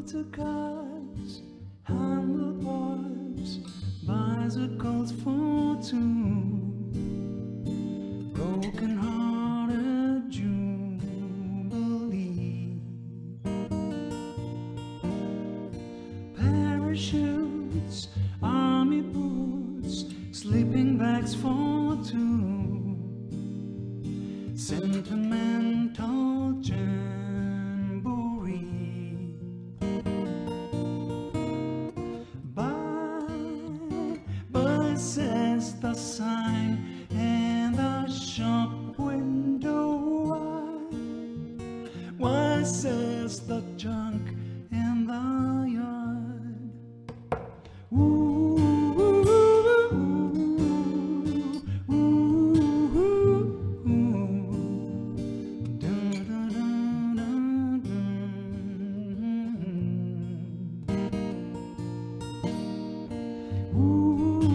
motor cars, handlebars, bicycles for two, broken-hearted jubilee, parachutes, army boots, sleeping bags for two, sentimental jamboree. Bye, says the sign in the shop window. Why, says the junk in the yard. Ooh, ooh, ooh, ooh, dun, dun, dun, dun, dun. Ooh.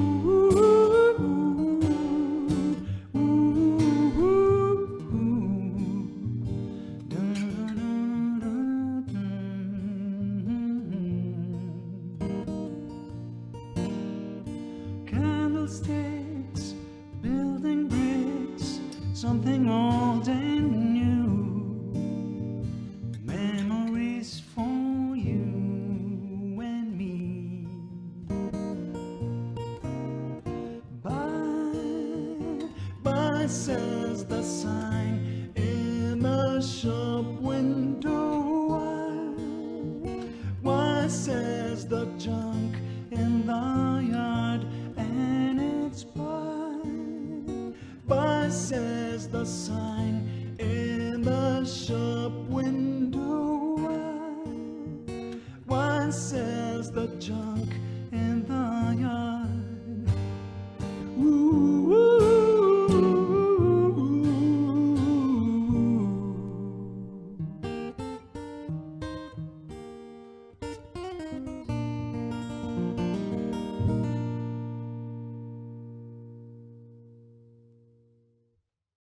Candlesticks, building bricks, something old and new, memories for you and me. Bye, says the sign in the shop window. Why, says the junk in the yard. And it's bye, says the sign in the shop window. Why, says the junk